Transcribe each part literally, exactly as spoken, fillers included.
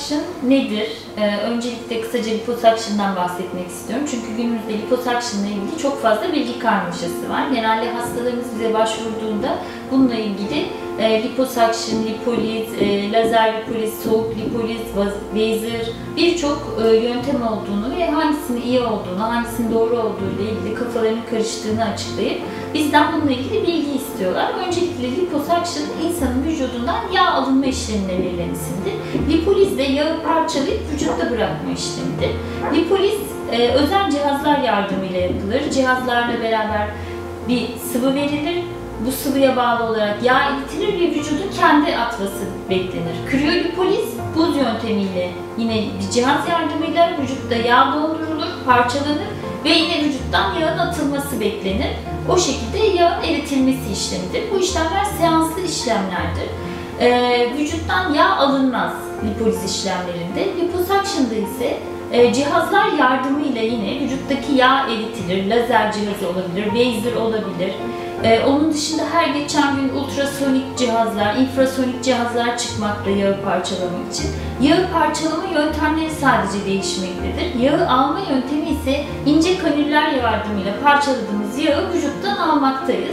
liposuction nedir? Ee, öncelikle kısaca liposuction'dan bahsetmek istiyorum. Çünkü günümüzde liposuction ile ilgili çok fazla bilgi karmaşası var. Genelde hastalarımız bize başvurduğunda bununla ilgili e, liposuction, lipoliz, e, lazer lipoliz, soğuk lipoliz, laser birçok e, yöntem olduğunu ve hangisinin iyi olduğunu, hangisinin doğru olduğu ile ilgili kafalarının karıştığını açıklayıp bizden bununla ilgili bilgi istiyorlar. Öncelikle liposuction insanın vücudundan yağ alınma işlemine verilen isimdir. Lipoliz de yağı parçalayıp vücutta bırakma işlemidir. Lipoliz e, özel cihazlar yardımıyla yapılır. Cihazlarla beraber bir sıvı verilir. Bu sıvıya bağlı olarak yağ eritilir ve vücudun kendi atması beklenir. Kriyolipoliz buz yöntemiyle yine bir cihaz yardımıyla vücutta yağ dondurulur, parçalanır ve yine vücuttan yağın atılması beklenir. O şekilde yağın eritilmesi işlemidir. Bu işlemler seanslı işlemlerdir. Ee, vücuttan yağ alınmaz lipoliz işlemlerinde. Liposuction'da ise e, cihazlar yardımıyla yine vücuttaki yağ eritilir. Lazer cihazı olabilir, laser olabilir. Ee, onun dışında her geçen gün ultrasonik cihazlar, infrasonik cihazlar çıkmakta yağı parçalamak için. Yağı parçalama yöntemleri sadece değişmektedir. Yağı alma yöntemi ise ince kanüller yardımıyla parçaladığımız yağı vücuttan almaktayız.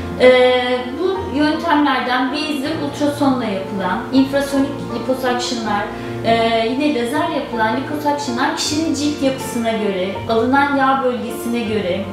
Ee, bu yöntemlerden laser, ultrasonla yapılan, infrasonik liposuction'lar, e, yine lazer yapılan liposuction'lar kişinin cilt yapısına göre, alınan yağ bölgesine göre,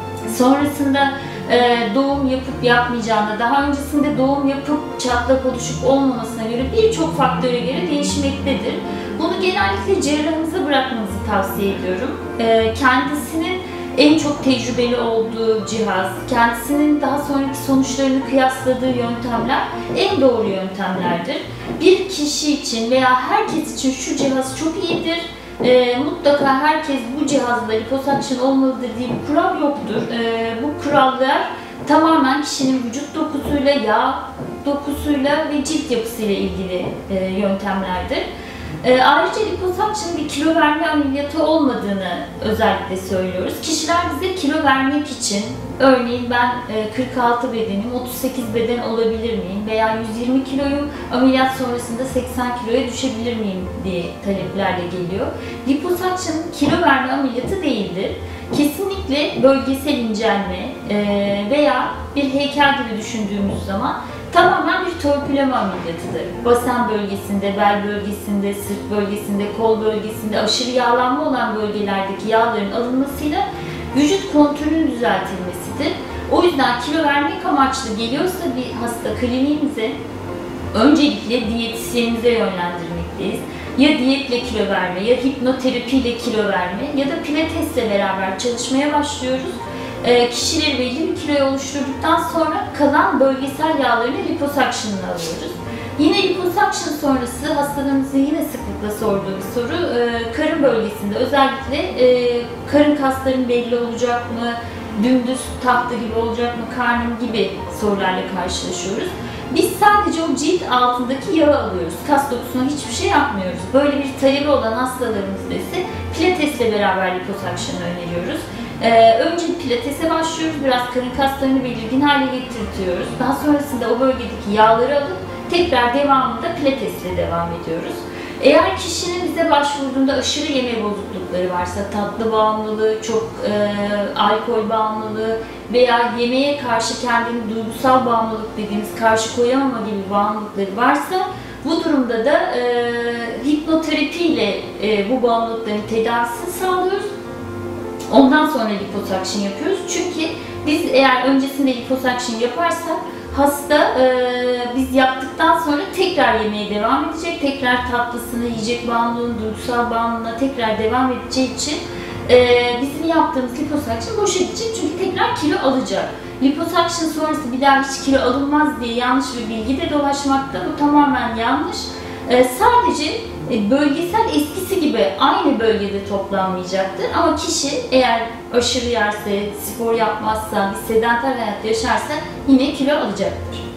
sonrasında doğum yapıp yapmayacağına, daha öncesinde doğum yapıp çatlak oluşup olmamasına göre birçok faktöre göre değişmektedir. Bunu genellikle cerrahımıza bırakmanızı tavsiye ediyorum. Kendisinin en çok tecrübeli olduğu cihaz, kendisinin daha sonraki sonuçlarını kıyasladığı yöntemler en doğru yöntemlerdir. Bir kişi için veya herkes için şu cihaz çok iyidir. E, mutlaka herkes bu cihazla liposuction olmalıdır diye bir kural yoktur. E, bu kurallar tamamen kişinin vücut dokusuyla, yağ dokusuyla ve cilt yapısıyla ilgili e, yöntemlerdir. E, ayrıca liposuction bir kilo verme ameliyatı olmadığını özellikle söylüyoruz. Kişiler bize kilo vermek için, örneğin ben e, kırk altı bedenim, otuz sekiz beden olabilir miyim veya yüz yirmi kiloyum, ameliyat sonrasında seksen kiloya düşebilir miyim diye taleplerle geliyor. Liposuction kilo verme ameliyatı değildir. Kesinlikle bölgesel incelme e, veya bir heykel gibi düşündüğümüz zaman tamamen bir torpileme ameliyatıdır. Basen bölgesinde, bel bölgesinde, sırt bölgesinde, kol bölgesinde aşırı yağlanma olan bölgelerdeki yağların alınmasıyla vücut kontürünün düzeltilmesidir. O yüzden kilo vermek amaçlı geliyorsa bir hasta kliniğimize öncelikle diyetisyenimize yönlendirmekteyiz. Ya diyetle kilo verme, ya hipnoterapiyle kilo verme ya da pilatesle beraber çalışmaya başlıyoruz. E, kişileri belli bir kiloya oluşturduktan sonra kalan bölgesel yağlarını liposuction'la alıyoruz. Yine liposuction sonrası hastalarımızın yine sıklıkla sorduğu bir soru, e, karın bölgesinde özellikle e, karın kasların belli olacak mı, dümdüz tahta gibi olacak mı, karnım gibi sorularla karşılaşıyoruz. Biz sadece o cilt altındaki yağı alıyoruz. Kas dokusuna hiçbir şey yapmıyoruz. Böyle bir talebi olan hastalarımızda ise pilatesle beraber liposuction'ı öneriyoruz. Ee, önce pilatese başlıyoruz. Biraz karın kaslarını belirgin hale getirtiyoruz. Daha sonrasında o bölgedeki yağları alıp tekrar devamında pilatesle devam ediyoruz. Eğer kişinin bize başvurduğunda aşırı yeme bozuklukları varsa, tatlı bağımlılığı, çok e, alkol bağımlılığı veya yemeğe karşı kendini duygusal bağımlılık dediğimiz karşı koyamama gibi bağımlılıkları varsa, bu durumda da e, hipnoterapi ile e, bu bağımlılıkların tedavisini sağlıyoruz. Ondan sonra liposuction yapıyoruz. Çünkü biz eğer öncesinde liposuction yaparsak hasta e, biz yaptıktan sonra tekrar yemeye devam edecek. Tekrar tatlısını, yiyecek bağımlılığını, duygusal bağımlılığına tekrar devam edeceği için e, bizim yaptığımız liposuction boşa gidecek. Çünkü tekrar kilo alacak. Liposuction sonrası bir daha hiç kilo alınmaz diye yanlış bir bilgi de dolaşmakta. Bu tamamen yanlış. E, sadece bölgesel eskisi gibi aynı bölgede toplanmayacaktır. Ama kişi eğer aşırı yerse, spor yapmazsa, bir sedanter hayat yaşarsa yine kilo alacaktır.